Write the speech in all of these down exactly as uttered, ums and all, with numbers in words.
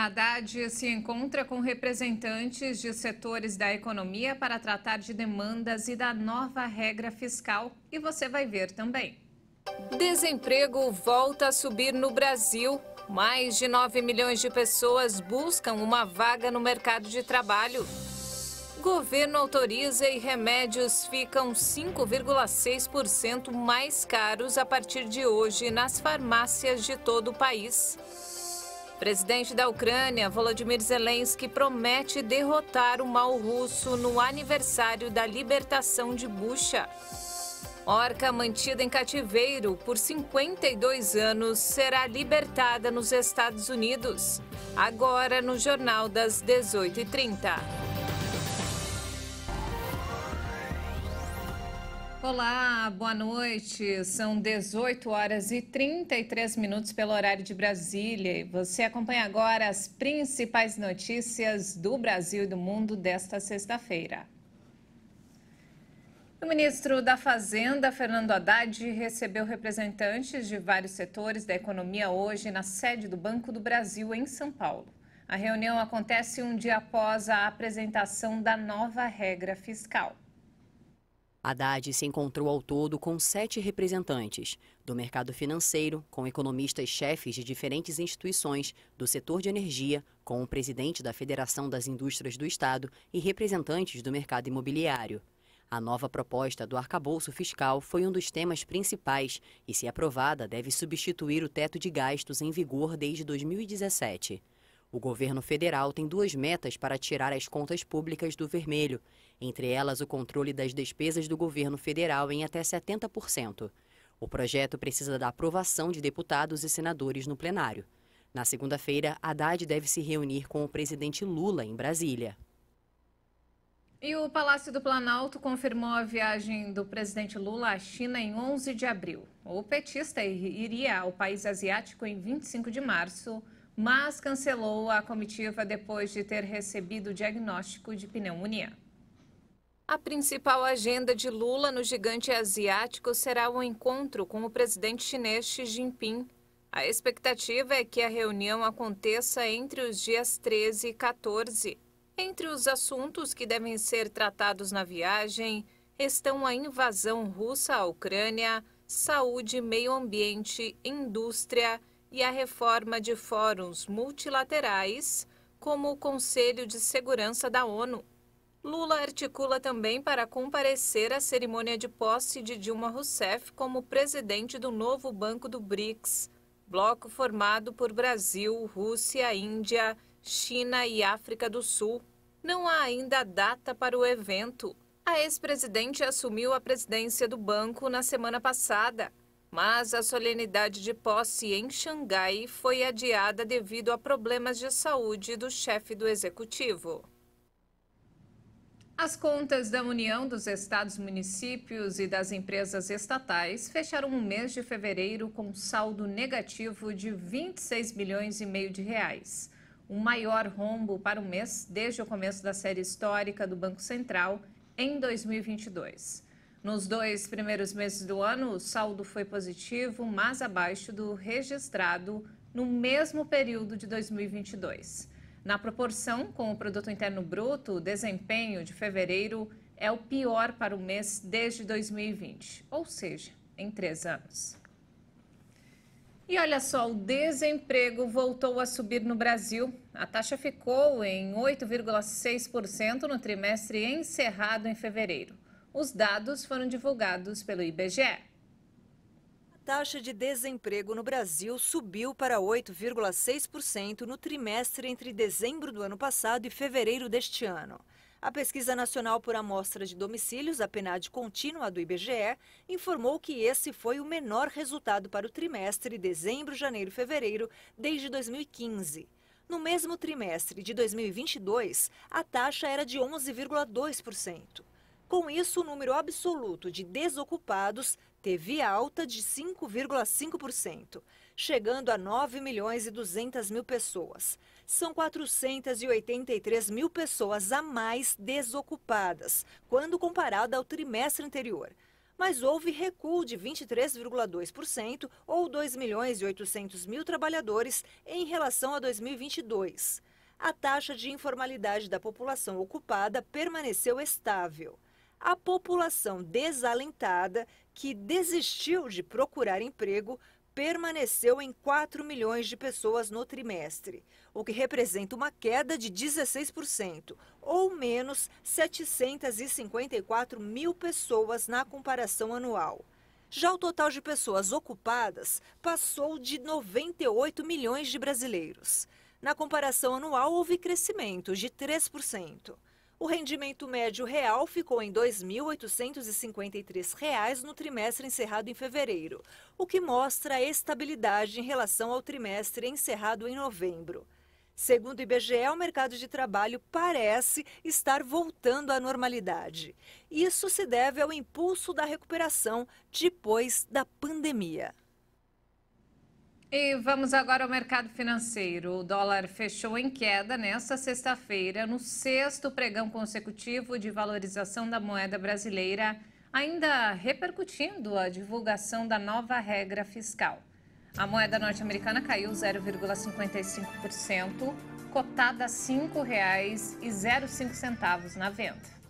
Haddad se encontra com representantes de setores da economia para tratar de demandas e da nova regra fiscal. E você vai ver também. Desemprego volta a subir no Brasil. Mais de nove milhões de pessoas buscam uma vaga no mercado de trabalho. Governo autoriza e remédios ficam cinco vírgula seis por cento mais caros a partir de hoje nas farmácias de todo o país. Presidente da Ucrânia, Volodymyr Zelensky, promete derrotar o mal russo no aniversário da libertação de Bucha. Orca mantida em cativeiro por cinquenta e dois anos será libertada nos Estados Unidos. Agora no Jornal das dezoito e trinta. Olá, boa noite. São dezoito horas e trinta e três minutos pelo horário de Brasília. Você acompanha agora as principais notícias do Brasil e do mundo desta sexta-feira. O ministro da Fazenda, Fernando Haddad, recebeu representantes de vários setores da economia hoje na sede do Banco do Brasil, em São Paulo. A reunião acontece um dia após a apresentação da nova regra fiscal. Haddad se encontrou ao todo com sete representantes do mercado financeiro, com economistas-chefes de diferentes instituições do setor de energia, com o presidente da Federação das Indústrias do Estado e representantes do mercado imobiliário. A nova proposta do arcabouço fiscal foi um dos temas principais e, se aprovada, deve substituir o teto de gastos em vigor desde dois mil e dezessete. O governo federal tem duas metas para tirar as contas públicas do vermelho, entre elas o controle das despesas do governo federal em até setenta por cento. O projeto precisa da aprovação de deputados e senadores no plenário. Na segunda-feira, Haddad deve se reunir com o presidente Lula em Brasília. E o Palácio do Planalto confirmou a viagem do presidente Lula à China em onze de abril. O petista iria ao país asiático em vinte e cinco de março, mas cancelou a comitiva depois de ter recebido o diagnóstico de pneumonia. A principal agenda de Lula no gigante asiático será o encontro com o presidente chinês Xi Jinping. A expectativa é que a reunião aconteça entre os dias treze e quatorze. Entre os assuntos que devem ser tratados na viagem estão a invasão russa à Ucrânia, saúde, meio ambiente, indústria e a reforma de fóruns multilaterais, como o Conselho de Segurança da ONU. Lula articula também para comparecer à cerimônia de posse de Dilma Rousseff como presidente do novo Banco do BRICS, bloco formado por Brasil, Rússia, Índia, China e África do Sul. Não há ainda data para o evento. A ex-presidente assumiu a presidência do banco na semana passada, mas a solenidade de posse em Xangai foi adiada devido a problemas de saúde do chefe do executivo. As contas da União, dos estados, municípios e das empresas estatais fecharam o mês de fevereiro com saldo negativo de vinte e seis bilhões e meio de reais. O maior rombo para o mês desde o começo da série histórica do Banco Central em dois mil e vinte e dois. Nos dois primeiros meses do ano, o saldo foi positivo, mas abaixo do registrado no mesmo período de dois mil e vinte e dois. Na proporção com o Produto Interno Bruto, o desempenho de fevereiro é o pior para o mês desde dois mil e vinte, ou seja, em três anos. E olha só, o desemprego voltou a subir no Brasil. A taxa ficou em oito vírgula seis por cento no trimestre encerrado em fevereiro. Os dados foram divulgados pelo I B G E. A taxa de desemprego no Brasil subiu para oito vírgula seis por cento no trimestre entre dezembro do ano passado e fevereiro deste ano. A Pesquisa Nacional por Amostra de Domicílios, a PNAD contínua do I B G E, informou que esse foi o menor resultado para o trimestre dezembro, janeiro e fevereiro desde dois mil e quinze. No mesmo trimestre de dois mil e vinte e dois, a taxa era de onze vírgula dois por cento. Com isso, o número absoluto de desocupados teve alta de cinco vírgula cinco por cento, chegando a nove milhões e duzentas mil pessoas. São quatrocentas e oitenta e três mil pessoas a mais desocupadas, quando comparada ao trimestre anterior. mas houve recuo de vinte e três vírgula dois por cento, ou dois milhões e oitocentos mil trabalhadores, em relação a dois mil e vinte e dois. A taxa de informalidade da população ocupada permaneceu estável. A população desalentada, que desistiu de procurar emprego, permaneceu em quatro milhões de pessoas no trimestre, o que representa uma queda de dezesseis por cento, ou menos setecentas e cinquenta e quatro mil pessoas na comparação anual. Já o total de pessoas ocupadas passou de noventa e oito milhões de brasileiros. Na comparação anual, houve crescimento de três por cento. O rendimento médio real ficou em dois mil oitocentos e cinquenta e três reais no trimestre encerrado em fevereiro, o que mostra a estabilidade em relação ao trimestre encerrado em novembro. Segundo o I B G E, o mercado de trabalho parece estar voltando à normalidade. Isso se deve ao impulso da recuperação depois da pandemia. E vamos agora ao mercado financeiro. O dólar fechou em queda nesta sexta-feira, no sexto pregão consecutivo de valorização da moeda brasileira, ainda repercutindo a divulgação da nova regra fiscal. A moeda norte-americana caiu zero vírgula cinquenta e cinco por cento, cotada a cinco reais e cinco centavos na venda.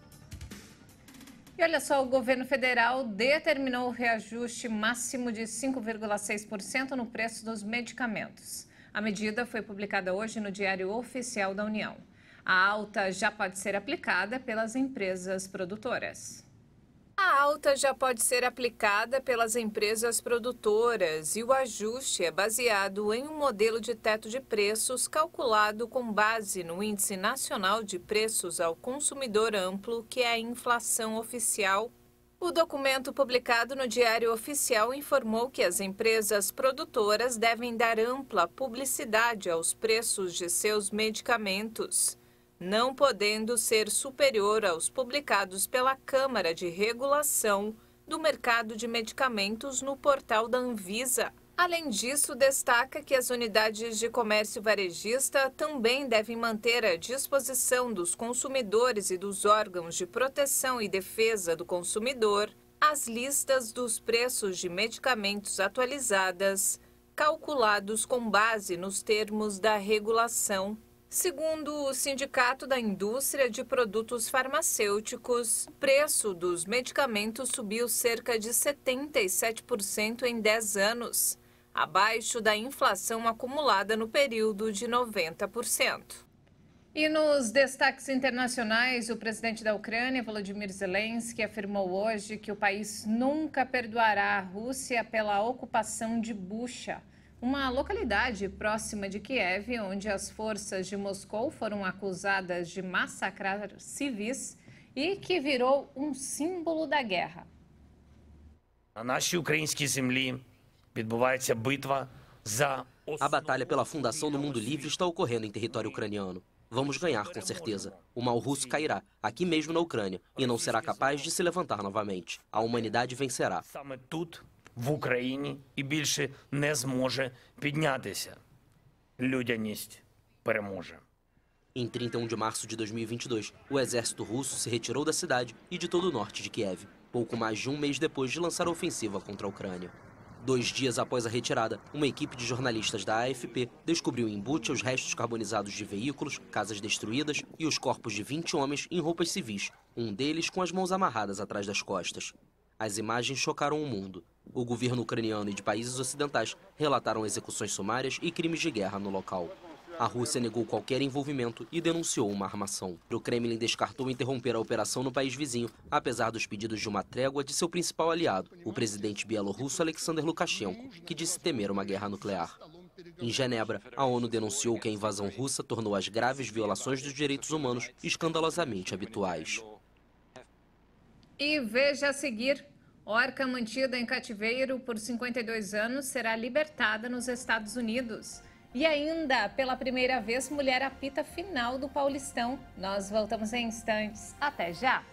E olha só, o governo federal determinou o reajuste máximo de cinco vírgula seis por cento no preço dos medicamentos. A medida foi publicada hoje no Diário Oficial da União. A alta já pode ser aplicada pelas empresas produtoras. A alta já pode ser aplicada pelas empresas produtoras e o ajuste é baseado em um modelo de teto de preços calculado com base no Índice Nacional de Preços ao Consumidor Amplo, que é a inflação oficial. O documento publicado no Diário Oficial informou que as empresas produtoras devem dar ampla publicidade aos preços de seus medicamentos, não podendo ser superior aos publicados pela Câmara de Regulação do Mercado de Medicamentos no portal da Anvisa. Além disso, destaca que as unidades de comércio varejista também devem manter à disposição dos consumidores e dos órgãos de proteção e defesa do consumidor as listas dos preços de medicamentos atualizadas, calculados com base nos termos da regulação. Segundo o Sindicato da Indústria de Produtos Farmacêuticos, o preço dos medicamentos subiu cerca de setenta e sete por cento em dez anos, abaixo da inflação acumulada no período de noventa por cento. E nos destaques internacionais, o presidente da Ucrânia, Volodymyr Zelensky, afirmou hoje que o país nunca perdoará a Rússia pela ocupação de Bucha, uma localidade próxima de Kiev, onde as forças de Moscou foram acusadas de massacrar civis e que virou um símbolo da guerra. Na нашій українській землі відбувається битва за A batalha pela fundação do mundo livre está ocorrendo em território ucraniano. Vamos ganhar, com certeza. O mal russo cairá, aqui mesmo na Ucrânia, e não será capaz de se levantar novamente. A humanidade vencerá. саме тут, в Україні, і більше не зможе піднятися. Людяність переможе. Em trinta e um de março de dois mil e vinte e dois, o exército russo se retirou da cidade e de todo o norte de Kiev, pouco mais de um mês depois de lançar a ofensiva contra a Ucrânia. Dois dias após a retirada, uma equipe de jornalistas da A F P descobriu em Bucha os restos carbonizados de veículos, casas destruídas e os corpos de vinte homens em roupas civis, um deles com as mãos amarradas atrás das costas. As imagens chocaram o mundo. O governo ucraniano e de países ocidentais relataram execuções sumárias e crimes de guerra no local. A Rússia negou qualquer envolvimento e denunciou uma armação. O Kremlin descartou interromper a operação no país vizinho, apesar dos pedidos de uma trégua de seu principal aliado, o presidente bielorrusso Alexander Lukashenko, que disse temer uma guerra nuclear. Em Genebra, a ONU denunciou que a invasão russa tornou as graves violações dos direitos humanos escandalosamente habituais. E veja a seguir, orca mantida em cativeiro por cinquenta e dois anos será libertada nos Estados Unidos. E ainda, pela primeira vez, mulher apita final do Paulistão. Nós voltamos em instantes. Até já!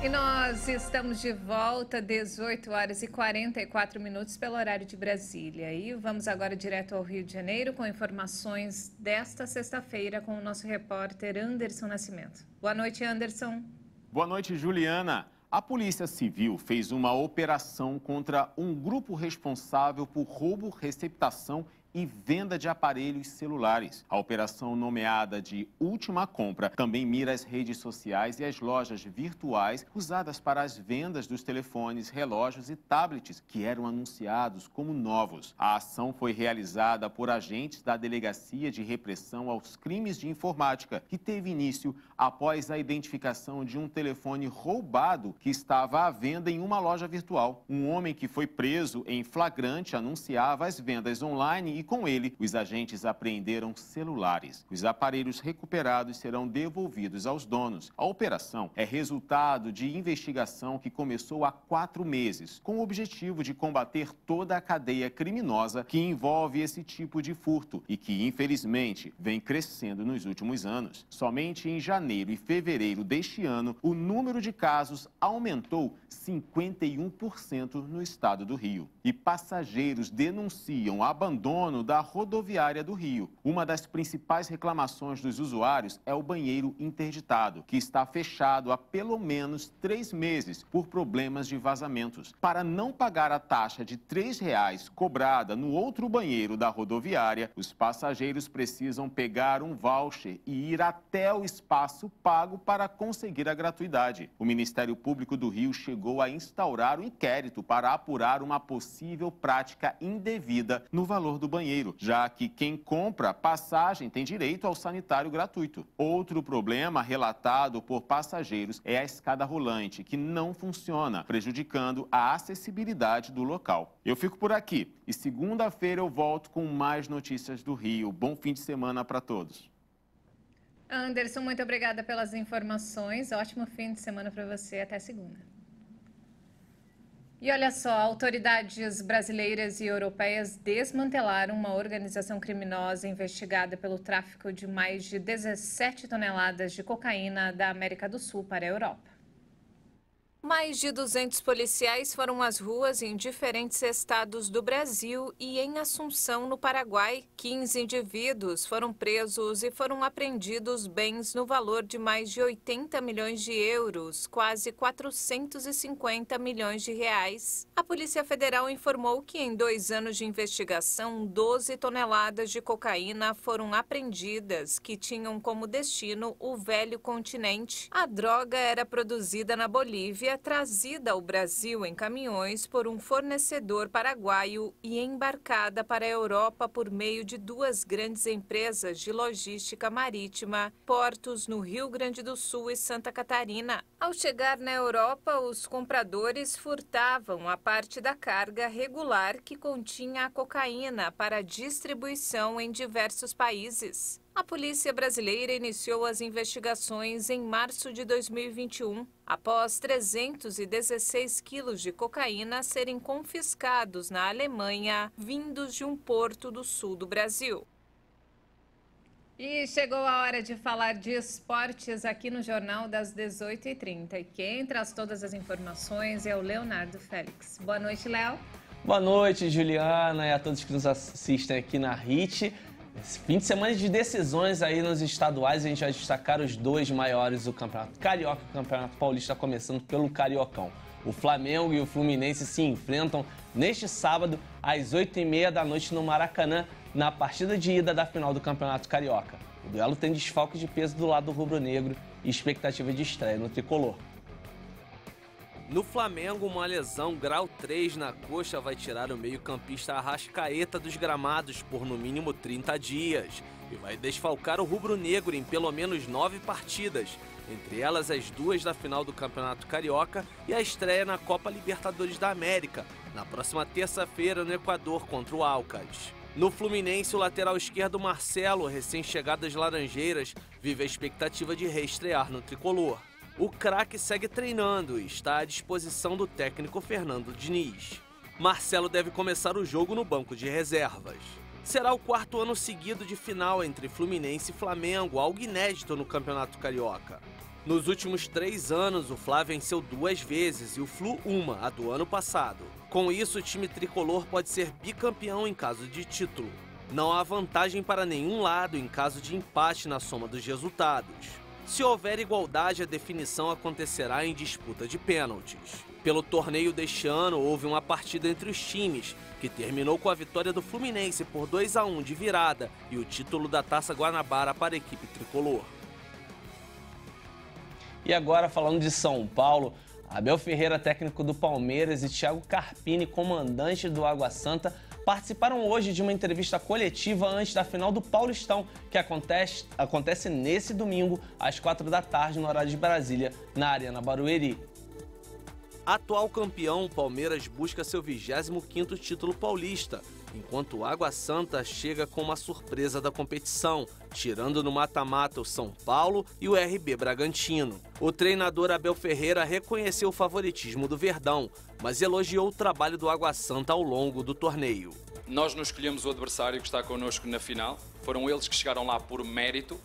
E nós estamos de volta, dezoito horas e quarenta e quatro minutos pelo horário de Brasília. E vamos agora direto ao Rio de Janeiro com informações desta sexta-feira com o nosso repórter Anderson Nascimento. Boa noite, Anderson. Boa noite, Juliana. A Polícia Civil fez uma operação contra um grupo responsável por roubo, receptação e venda de aparelhos celulares. A operação, nomeada de Última Compra, também mira as redes sociais e as lojas virtuais usadas para as vendas dos telefones, relógios e tablets que eram anunciados como novos. A ação foi realizada por agentes da Delegacia de Repressão aos Crimes de Informática, que teve início após a identificação de um telefone roubado que estava à venda em uma loja virtual. Um homem que foi preso em flagrante anunciava as vendas online e, com ele, os agentes apreenderam celulares. Os aparelhos recuperados serão devolvidos aos donos. A operação é resultado de investigação que começou há quatro meses, com o objetivo de combater toda a cadeia criminosa que envolve esse tipo de furto e que, infelizmente, vem crescendo nos últimos anos. Somente em janeiro e fevereiro deste ano, o número de casos aumentou cinquenta e um por cento no estado do Rio. E passageiros denunciam abandono da rodoviária do Rio. Uma das principais reclamações dos usuários é o banheiro interditado, que está fechado há pelo menos três meses por problemas de vazamentos. Para não pagar a taxa de três reais cobrada no outro banheiro da rodoviária, os passageiros precisam pegar um voucher e ir até o espaço pago para conseguir a gratuidade. O Ministério Público do Rio chegou a instaurar um inquérito para apurar uma possível prática indevida no valor do banheiro, já que quem compra passagem tem direito ao sanitário gratuito. Outro problema relatado por passageiros é a escada rolante, que não funciona, prejudicando a acessibilidade do local. Eu fico por aqui e segunda-feira eu volto com mais notícias do Rio. Bom fim de semana para todos. Anderson, muito obrigada pelas informações. Ótimo fim de semana para você. Até segunda. E olha só, autoridades brasileiras e europeias desmantelaram uma organização criminosa investigada pelo tráfico de mais de dezessete toneladas de cocaína da América do Sul para a Europa. Mais de duzentos policiais foram às ruas em diferentes estados do Brasil e em Assunção, no Paraguai. quinze indivíduos foram presos e foram apreendidos bens no valor de mais de oitenta milhões de euros, quase quatrocentos e cinquenta milhões de reais. A Polícia Federal informou que em dois anos de investigação, doze toneladas de cocaína foram apreendidas, que tinham como destino o velho continente. A droga era produzida na Bolívia, trazida ao Brasil em caminhões por um fornecedor paraguaio e embarcada para a Europa por meio de duas grandes empresas de logística marítima, portos no Rio Grande do Sul e Santa Catarina. Ao chegar na Europa, os compradores furtavam a parte da carga regular que continha a cocaína para distribuição em diversos países. A polícia brasileira iniciou as investigações em março de dois mil e vinte e um, após trezentos e dezesseis quilos de cocaína serem confiscados na Alemanha, vindos de um porto do sul do Brasil. E chegou a hora de falar de esportes aqui no Jornal das dezoito e trinta. E quem traz todas as informações é o Leonardo Félix. Boa noite, Léo. Boa noite, Juliana, e a todos que nos assistem aqui na R I T. Esse fim de semana de decisões aí nos estaduais, a gente vai destacar os dois maiores do Campeonato Carioca e o Campeonato Paulista, começando pelo Cariocão. O Flamengo e o Fluminense se enfrentam neste sábado, às oito e meia da noite, no Maracanã, na partida de ida da final do Campeonato Carioca. O duelo tem desfalque de peso do lado rubro-negro e expectativa de estreia no tricolor. No Flamengo, uma lesão grau três na coxa vai tirar o meio-campista Arrascaeta dos gramados por no mínimo trinta dias e vai desfalcar o rubro-negro em pelo menos nove partidas, entre elas as duas da final do Campeonato Carioca e a estreia na Copa Libertadores da América, na próxima terça-feira no Equador contra o Alcas. No Fluminense, o lateral esquerdo Marcelo, recém-chegado das Laranjeiras, vive a expectativa de reestrear no tricolor. O craque segue treinando e está à disposição do técnico Fernando Diniz. Marcelo deve começar o jogo no banco de reservas. Será o quarto ano seguido de final entre Fluminense e Flamengo, algo inédito no Campeonato Carioca. Nos últimos três anos, o Fla venceu duas vezes e o Flu uma, a do ano passado. Com isso, o time tricolor pode ser bicampeão em caso de título. Não há vantagem para nenhum lado em caso de empate na soma dos resultados. Se houver igualdade, a definição acontecerá em disputa de pênaltis. Pelo torneio deste ano, houve uma partida entre os times, que terminou com a vitória do Fluminense por dois a um de virada e o título da Taça Guanabara para a equipe tricolor. E agora, falando de São Paulo, Abel Ferreira, técnico do Palmeiras, e Thiago Carpini, comandante do Água Santa, participaram hoje de uma entrevista coletiva antes da final do Paulistão, que acontece, acontece nesse domingo, às quatro da tarde, no horário de Brasília, na Arena Barueri. Atual campeão, o Palmeiras busca seu vigésimo quinto título paulista, enquanto o Água Santa chega com uma surpresa da competição, tirando no mata-mata o São Paulo e o R B Bragantino. O treinador Abel Ferreira reconheceu o favoritismo do Verdão, mas elogiou o trabalho do Água Santa ao longo do torneio. Nós não escolhemos o adversário que está connosco na final, foram eles que chegaram lá por mérito,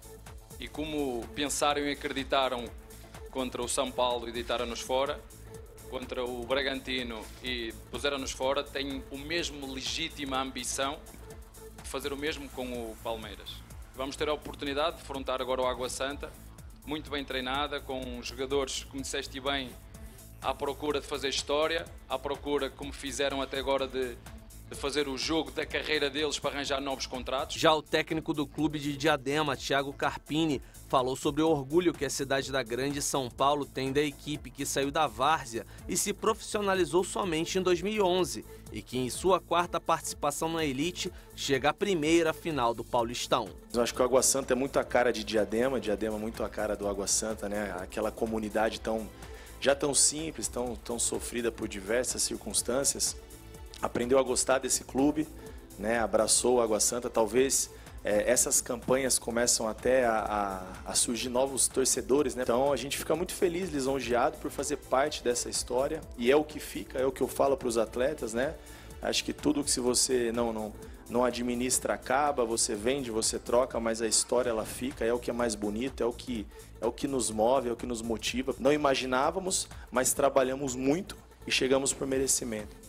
e como pensaram e acreditaram contra o São Paulo e deitaram-nos fora, contra o Bragantino e puseram-nos fora, têm o mesmo legítima ambição de fazer o mesmo com o Palmeiras. Vamos ter a oportunidade de enfrentar agora o Água Santa, muito bem treinada, com jogadores, como disseste bem, à procura de fazer história, à procura, como fizeram até agora, de, de fazer o jogo da carreira deles para arranjar novos contratos. Já o técnico do clube de Diadema, Thiago Carpini, falou sobre o orgulho que a cidade da Grande São Paulo tem da equipe que saiu da várzea e se profissionalizou somente em dois mil e onze e que em sua quarta participação na elite chega à primeira final do Paulistão. Eu acho que o Água Santa é muito a cara de Diadema, Diadema muito a cara do Água Santa, né? Aquela comunidade tão, já tão simples, tão, tão sofrida por diversas circunstâncias, aprendeu a gostar desse clube, né? Abraçou o Água Santa, talvez... É, essas campanhas começam até a, a, a surgir novos torcedores, né? Então a gente fica muito feliz, lisonjeado por fazer parte dessa história, e é o que fica, é o que eu falo para os atletas, né? Acho que tudo que se você não, não, não administra acaba, você vende, você troca, mas a história ela fica, é o que é mais bonito, é o que, é o que nos move, é o que nos motiva. Não imaginávamos, mas trabalhamos muito e chegamos por merecimento.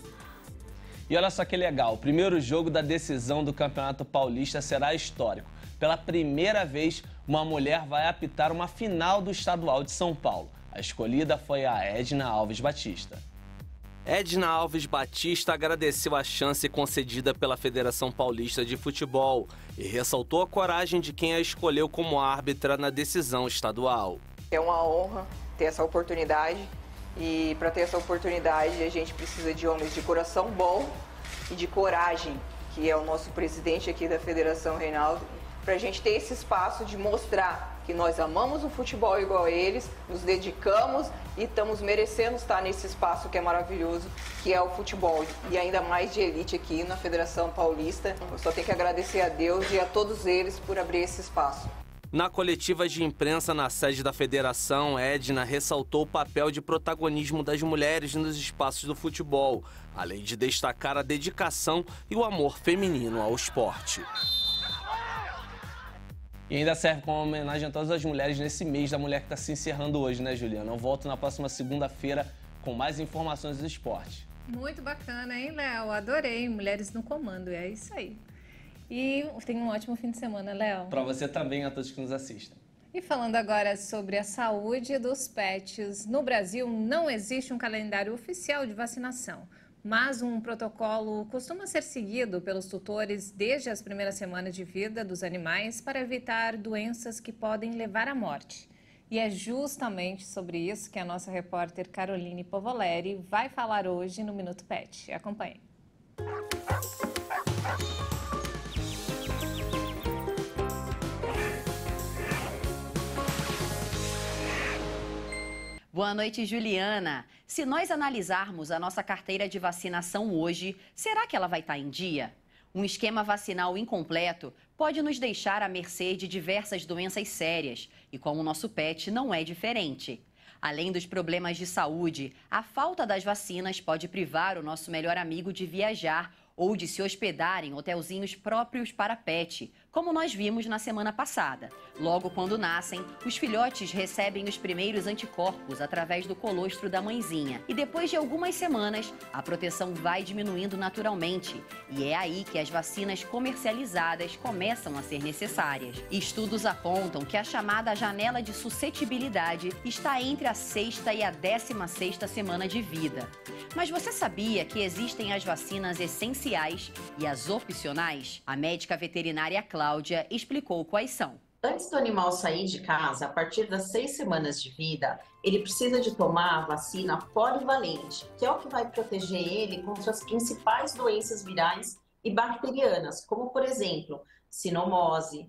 E olha só que legal, o primeiro jogo da decisão do Campeonato Paulista será histórico. Pela primeira vez, uma mulher vai apitar uma final do Estadual de São Paulo. A escolhida foi a Edna Alves Batista. Edna Alves Batista agradeceu a chance concedida pela Federação Paulista de Futebol e ressaltou a coragem de quem a escolheu como árbitra na decisão estadual. É uma honra ter essa oportunidade. E para ter essa oportunidade a gente precisa de homens de coração bom e de coragem, que é o nosso presidente aqui da Federação, Reinaldo, para a gente ter esse espaço de mostrar que nós amamos o futebol igual a eles, nos dedicamos e estamos merecendo estar nesse espaço que é maravilhoso, que é o futebol, e ainda mais de elite aqui na Federação Paulista. Eu só tenho que agradecer a Deus e a todos eles por abrir esse espaço. Na coletiva de imprensa na sede da federação, Edna ressaltou o papel de protagonismo das mulheres nos espaços do futebol, além de destacar a dedicação e o amor feminino ao esporte. E ainda serve como homenagem a todas as mulheres nesse mês da mulher que está se encerrando hoje, né, Juliana? Eu volto na próxima segunda-feira com mais informações do esporte. Muito bacana, hein, Léo? Adorei. Mulheres no comando, é isso aí. E tenha um ótimo fim de semana, Léo. Para você também, a todos que nos assistem. E falando agora sobre a saúde dos pets, no Brasil não existe um calendário oficial de vacinação, mas um protocolo costuma ser seguido pelos tutores desde as primeiras semanas de vida dos animais para evitar doenças que podem levar à morte. E é justamente sobre isso que a nossa repórter Caroline Povoleri vai falar hoje no Minuto Pet. Acompanhe. Boa noite, Juliana. Se nós analisarmos a nossa carteira de vacinação hoje, será que ela vai estar em dia? Um esquema vacinal incompleto pode nos deixar à mercê de diversas doenças sérias e com o nosso pet não é diferente. Além dos problemas de saúde, a falta das vacinas pode privar o nosso melhor amigo de viajar ou de se hospedar em hotelzinhos próprios para pet, como nós vimos na semana passada. Logo quando nascem, os filhotes recebem os primeiros anticorpos através do colostro da mãezinha. E depois de algumas semanas, a proteção vai diminuindo naturalmente. E é aí que as vacinas comercializadas começam a ser necessárias. Estudos apontam que a chamada janela de suscetibilidade está entre a sexta e a décima sexta semana de vida. Mas você sabia que existem as vacinas essenciais e as opcionais? A médica veterinária Cláudia explicou quais são. Antes do animal sair de casa, a partir das seis semanas de vida, ele precisa de tomar a vacina polivalente, que é o que vai proteger ele contra as principais doenças virais e bacterianas, como, por exemplo, sinomose,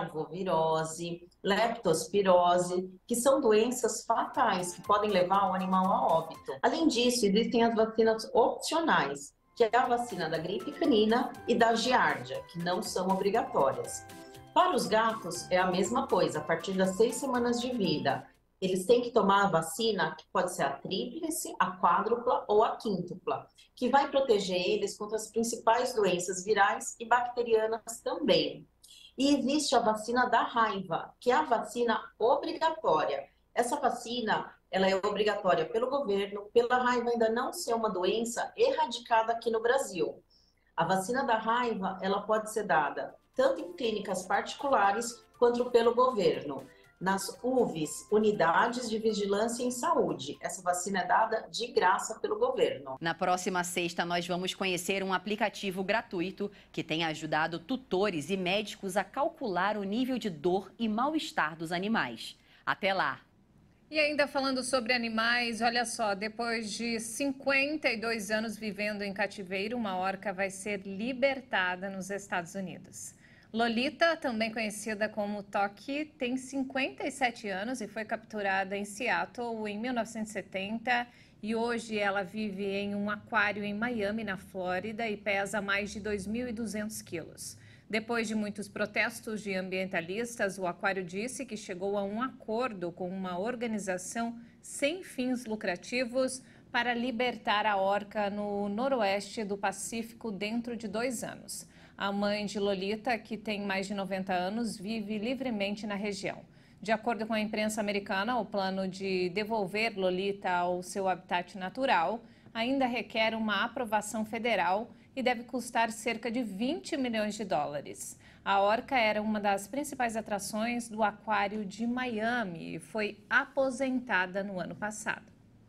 parvovirose, leptospirose, que são doenças fatais que podem levar o animal a óbito. Além disso, existem as vacinas opcionais, que é a vacina da gripe canina e da giardia, que não são obrigatórias. Para os gatos, é a mesma coisa, a partir das seis semanas de vida. Eles têm que tomar a vacina, que pode ser a tríplice, a quádrupla ou a quíntupla, que vai proteger eles contra as principais doenças virais e bacterianas também. E existe a vacina da raiva, que é a vacina obrigatória. Essa vacina, ela é obrigatória pelo governo, pela raiva ainda não ser uma doença erradicada aqui no Brasil. A vacina da raiva, ela pode ser dada tanto em clínicas particulares quanto pelo governo. Nas U V Is, Unidades de Vigilância em Saúde. Essa vacina é dada de graça pelo governo. Na próxima sexta, nós vamos conhecer um aplicativo gratuito que tem ajudado tutores e médicos a calcular o nível de dor e mal-estar dos animais. Até lá! E ainda falando sobre animais, olha só, depois de cinquenta e dois anos vivendo em cativeiro, uma orca vai ser libertada nos Estados Unidos. Lolita, também conhecida como Toki, tem cinquenta e sete anos e foi capturada em Seattle em mil novecentos e setenta e hoje ela vive em um aquário em Miami, na Flórida, e pesa mais de dois mil e duzentos quilos. Depois de muitos protestos de ambientalistas, o aquário disse que chegou a um acordo com uma organização sem fins lucrativos para libertar a orca no noroeste do Pacífico dentro de dois anos. A mãe de Lolita, que tem mais de noventa anos, vive livremente na região. De acordo com a imprensa americana, o plano de devolver Lolita ao seu habitat natural ainda requer uma aprovação federal e deve custar cerca de vinte milhões de dólares. A orca era uma das principais atrações do aquário de Miami e foi aposentada no ano passado.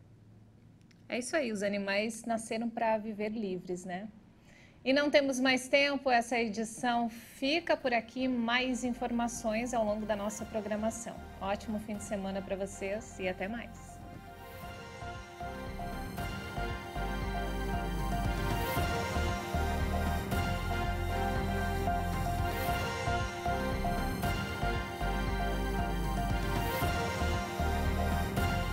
É isso aí, os animais nasceram para viver livres, né? E não temos mais tempo, essa edição fica por aqui. Mais informações ao longo da nossa programação. Ótimo fim de semana para vocês e até mais.